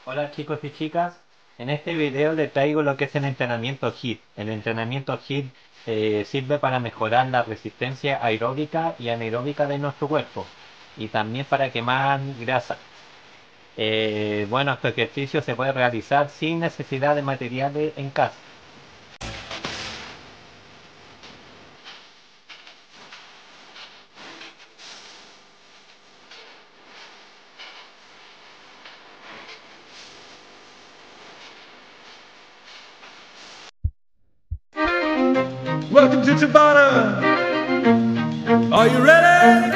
Hola chicos y chicas, en este video les traigo lo que es el entrenamiento HIIT. El entrenamiento HIIT sirve para mejorar la resistencia aeróbica y anaeróbica de nuestro cuerpo y también para quemar grasa. Bueno, este ejercicio se puede realizar sin necesidad de materiales en casa. Welcome to Tabata. Are you ready?